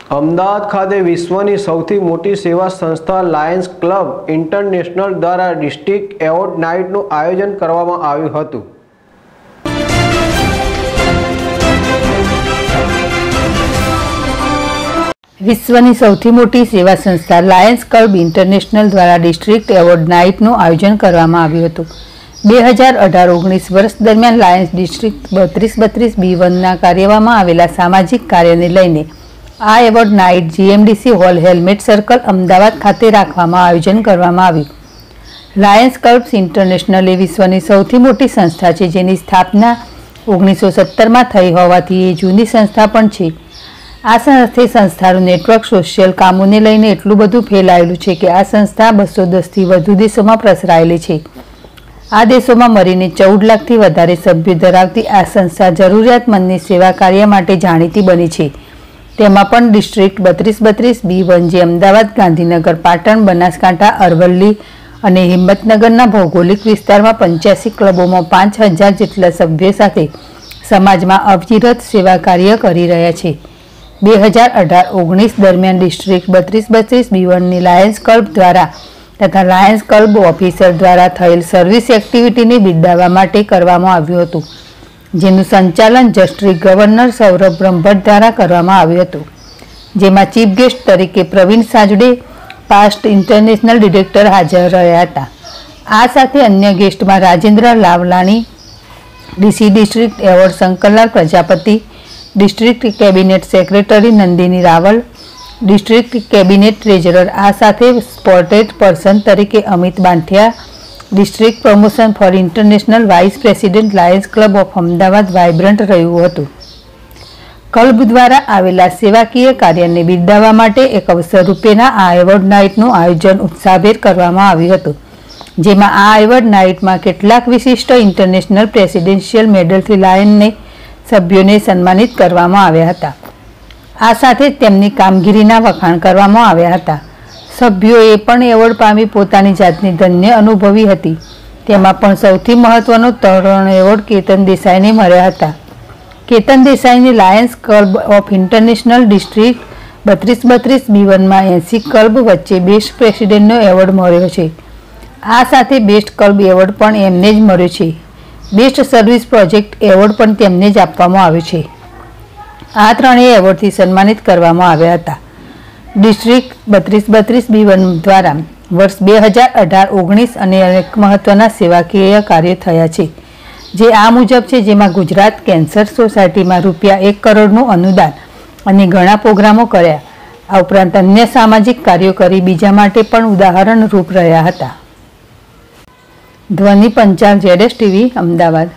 અમદાવાદ ખાતે વિશ્વની સૌથી મોટી સેવા સંસ્થા લાયન્સ ક્લબ ઇન્ટરનેશનલ દ્વારા ડિસ્ટ્રિક્ટ એવોર્ડ નાઇટનું આયોજન કરવામાં આવ્યું હતું। વિશ્વની સૌથી મોટી સેવા સંસ્થા લાયન્સ ક્લબ ઇન્ટરનેશનલ દ્વારા ડિસ્ટ્રિક્ટ એવોર્ડ નાઇટનું આયોજન કરવામાં આવ્યું હતું। 2018-19 વર્ષ દરમિયાન લાયન્સ ડિસ્ટ્રિક્ટ 3232B1ના કાર્યમાં આવેલા સામાજિક કાર્યને લઈને આ award night GMDC hall helmet circle Ahmedabad ખાતે રાખવામાં આયોજન કરવામાં આવ્યું। લાયન્સ ક્લબ્સ ઇન્ટરનેશનલ એ વિશ્વની સૌથી મોટી સંસ્થા છે, જેની સ્થાપના 1917માં થઈ હોવાથી એ જૂની સંસ્થા પણ છે। આ સાથે સંસ્થાનું નેટવર્ક સોશિયલ કામોને લઈને એટલું બધું ફેલાયેલું છે કે આ સંસ્થા 210થી વધુ દેશોમાં પ્રસરાયેલી છે। આ દેશોમાં મળીને 14 લાખથી વધારે સભ્યો ધરાવતી આ સંસ્થા જરૂરિયાતમંદની સેવા કાર્ય માટે જાણીતી બની છે। તેમાં પણ ડિસ્ટ્રિક્ટ 3232B1 જે અમદાવાદ, ગાંધીનગર, પાટણ, બનાસકાંઠા, અરવલ્લી અને હિંમતનગરના ભૌગોલિક વિસ્તારમાં 85 ક્લબોમાં 5000 જેટલા સભ્યો સાથે સમાજમાં અવિરત સેવા કાર્ય કરી રહ્યા છે। 2018-19 દરમિયાન ડિસ્ટ્રિક્ટ 3232B1ની લાયન્સ ક્લબ દ્વારા તથા લાયન્સ ક્લબ ઓફિસર દ્વારા થયેલ સર્વિસ એક્ટિવિટીને બિરદાવવા માટે કરવામાં આવ્યું હતું, જેનું સંચાલન જસ્ટ્રિક્ટ ગવર્નર સૌરભ બ્રહ્મભટ્ટ દ્વારા કરવામાં આવ્યું હતું, જેમાં ચીફ ગેસ્ટ તરીકે Pravin Sajde, past international director હાજર રહ્યા હતા। આ સાથે અન્ય ગેસ્ટમાં Rajendra Lavlani, DC district award Shankarlal Prajapati, district cabinet secretary Nandini Raval, district cabinet treasurer, આ સાથે સ્પોર્ટેડ પર્સન તરીકે Amit Banthia, district promotion for international vice president Lions club of Ahmedabad vibrant રહ્યું હતું। ક્લબ દ્વારા આવેલા સેવાકીય કાર્યને બિરદાવવા માટે એક અવસર રૂપેના આ એવોર્ડ નાઇટનું આયોજન ઉત્સાહભેર કરવામાં આવ્યું હતું, જેમાં આ એવોર્ડ નાઇટમાં કેટલાક વિશિષ્ટ ઇન્ટરનેશનલ પ્રેસિડેન્શિયલ મેડલથી લાયનને સભ્યોને સન્માનિત કરવામાં આવ્યા હતા। આ સાથે તેમની કામગીરીના વખાણ કરવામાં આવ્યા હતા। સભ્યોએ પણ એવોર્ડ પામી પોતાની જાતની ધન્ય અનુભવી હતી। તેમાં પણ સૌથી મહત્વનો 3 એવોર્ડ કેતન દેસાઈને મળ્યા હતા। કેતન દેસાઈને Lions club of international district 3232B1માં 80 ક્લબ વચ્ચે બેસ્ટ પ્રેસિડેન્ટનો એવોર્ડ મળ્યો છે। આ સાથે બેસ્ટ ક્લબ એવોર્ડ પણ એમને જ મળ્યો છે। બેસ્ટ સર્વિસ પ્રોજેક્ટ એવોર્ડ પણ તેમને જ આપવામાં આવ્યો છે। આ ત્રણેય એવોર્ડથી સન્માનિત કરવામાં આવ્યા હતા। ડિસ્ટ્રિક્ટ 3232B1 દ્વારા વર્ષ 2018-19 અને અનેક મહત્વના સેવાકીય કાર્યો થયા છે, જે આ મુજબ છે, જેમાં ગુજરાત કેન્સર સોસાયટીમાં ₹1 કરોડનું અનુદાન અને ઘણા પ્રોગ્રામો કર્યા। આ ઉપરાંત અન્ય સામાજિક કાર્યો કરી બીજા માટે પણ ઉદાહરણરૂપ રહ્યા હતા। ધ્વનિ પંચાલ, ZSTV, અમદાવાદ।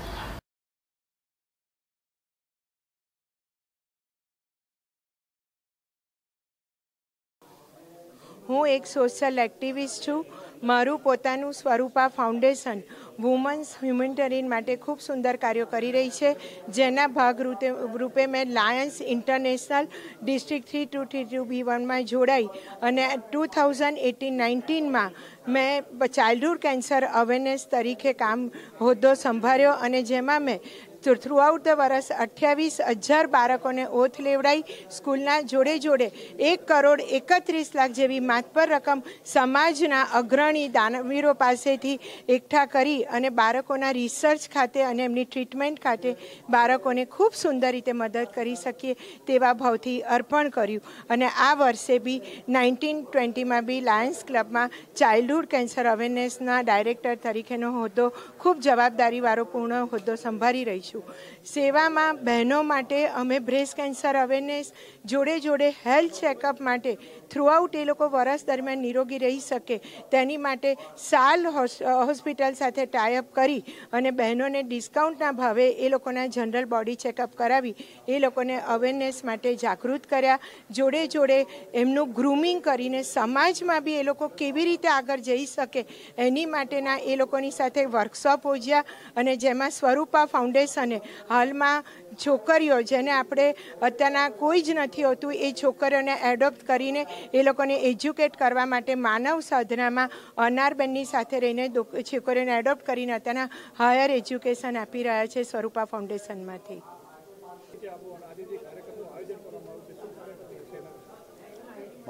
હું એક સોશિયલ એક્ટિવિસ્ટ છું। મારું પોતાનું સ્વરૂપા ફાઉન્ડેશન વુમન્સ હ્યુમેનિટેરિયન માટે ખૂબ સુંદર કાર્યો કરી રહી છે, જેના ભાગરૂપે મેં લાયન્સ ઇન્ટરનેશનલ ડિસ્ટ્રિક્ટ 3232B1માં જોડાઈ અને 2018-19માં મેં ચાઇલ્ડહુડ કેન્સર અવેરનેસ તરીકે હોદ્દો સંભાળ્યો અને જેમાં મેં થ્રુઆઉટ ધ વર્ષ 28,000 બાળકોને ઓથ લેવડાવી સ્કૂલના જોડે 1,31,00,000 જેવી માતબર રકમ સમાજના અગ્રણી દાનવીરો પાસેથી એકઠા કરી અને બાળકોના રિસર્ચ ખાતે અને એમની ટ્રીટમેન્ટ ખાતે બાળકોને ખૂબ સુંદર રીતે મદદ કરી શકીએ તેવા ભાવથી અર્પણ કર્યું। અને આ વર્ષે બી 1920માં બી લાયન્સ ક્લબમાં ચાઇલ્ડહુડ કેન્સર અવેરનેસના ડાયરેક્ટર તરીકેનો હોદ્દો ખૂબ જવાબદારીવાળો પૂર્ણ હોદ્દો સંભાળી રહી છું। સેવામાં બહેનો માટે અમે બ્રેસ્ટ કેન્સર અવેરનેસ જોડે હેલ્થ ચેકઅપ માટે થ્રુઆઉટ એ લોકો વર્ષ દરમિયાન નિરોગી રહી શકે તેની માટે સાલ હોસ્પિટલ સાથે ટાઈઅપ કરી અને બહેનોને ડિસ્કાઉન્ટના ભાવે એ લોકોના જનરલ બોડી ચેકઅપ કરાવી એ લોકોને અવેરનેસ માટે જાગૃત કર્યા। જોડે એમનું ગ્રૂમિંગ કરીને સમાજમાં બી એ લોકો કેવી રીતે આગળ જઈ શકે એની માટેના એ લોકોની સાથે વર્કશોપ યોજ્યા અને જેમાં સ્વરૂપા ફાઉન્ડેશન અને હાલમાં છોકરીઓ જેને આપણે અત્યારના કોઈ જ નથી હોતું એ છોકરીઓને એડોપ્ટ કરીને એ લોકોને એજ્યુકેટ કરવા માટે માનવ સાધનામાં અનારબેનની સાથે રહીને છોકરીઓને એડોપ્ટ કરીને અત્યારના હાયર એજ્યુકેશન આપી રહ્યા છે સ્વરૂપા ફાઉન્ડેશનમાંથી।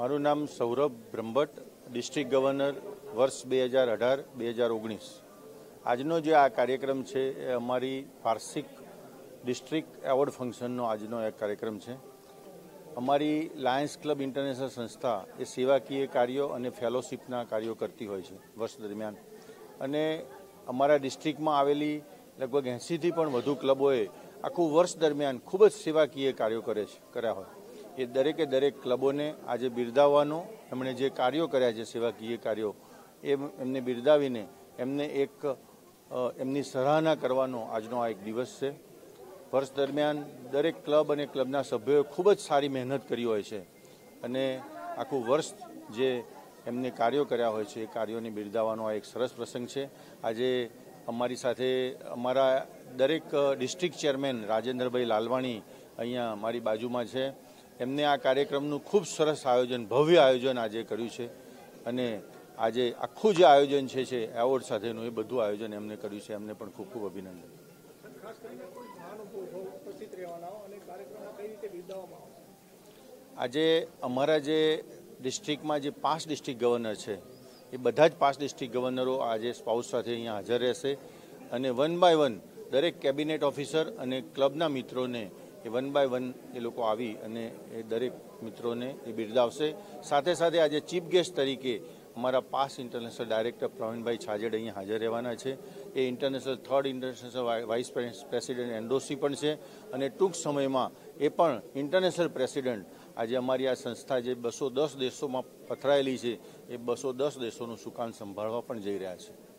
મારું નામ સૌરભ બ્રહ્મભટ્ટ, ડિસ્ટ્રિક્ટ ગવર્નર વર્ષ 2018-2019. આજનો જે આ કાર્યક્રમ છે એ અમારી વાર્ષિક ડિસ્ટ્રિક્ટ એવોર્ડ ફંક્શનનો આજનો એક કાર્યક્રમ છે. અમારી લાયન્સ ક્લબ ઇન્ટરનેશનલ સંસ્થા એ સેવાકીય કાર્યો અને ફેલોશિપના કાર્યો કરતી હોય છે વર્ષ દરમિયાન, અને અમારા ડિસ્ટ્રિક્ટમાં આવેલી લગભગ 80થી પણ વધુ ક્લબોએ આખું વર્ષ દરમિયાન ખૂબ જ સેવાકીય કાર્યો કર્યા હોય. એ દરેક ક્લબોને આજે બિરદાવવાનો, એમણે જે કાર્યો કર્યા છે સેવાકીય કાર્યો, એમને બિરદાવીને એમને એમની સરાહના કરવાનો આજનો આ એક દિવસ છે. વર્ષ દરમિયાન દરેક ક્લબ અને ક્લબના સભ્યોએ ખૂબ જ સારી મહેનત કરી હોય છે, અને આખું વર્ષ જે એમને કાર્યો કર્યા હોય છે એ કાર્યોને બિરદાવવાનો આ એક સરસ પ્રસંગ છે. આજે અમારી સાથે અમારા દરેક ડિસ્ટ્રિક્ટ ચેરમેન રાજેન્દ્રભાઈ લાલવાણી અહીંયા મારી બાજુમાં છે. એમને આ કાર્યક્રમનું ખૂબ સરસ આયોજન, ભવ્ય આયોજન આજે કર્યું છે, અને આજે આખું જે આયોજન છે એવોર્ડ સાથેનું એ બધું આયોજન એમને કર્યું છે. એમને પણ ખૂબ ખૂબ અભિનંદન. આજે અમારા જે ડિસ્ટ્રિક્ટમાં જે 5 ડિસ્ટ્રિક્ટ ગવર્નર છે એ બધા જ 5 ડિસ્ટ્રિક્ટ ગવર્નરો આજે સ્પાઉસ સાથે અહીંયા હાજર રહેશે, અને 1 બાય 1 દરેક કેબિનેટ ઓફિસર અને ક્લબના મિત્રોને એ 1 બાય 1 એ લોકો આવી અને એ દરેક મિત્રોને એ બિરદાવશે. સાથે સાથે આજે ચીફ ગેસ્ટ તરીકે અમારા past international director Pravinbhai Chhajed અહીંયા હાજર રહેવાના છે. એ થર્ડ ઇન્ટરનેશનલ વાઇસ પ્રેસિડેન્ટ એન્ડોસી પણ છે, અને ટૂંક સમયમાં એ પણ ઇન્ટરનેશનલ પ્રેસિડેન્ટ. આજે અમારી આ સંસ્થા જે 210 દેશોમાં પથરાયેલી છે એ 210 દેશોનું સુકાન સંભાળવા પણ જઈ રહ્યા છે.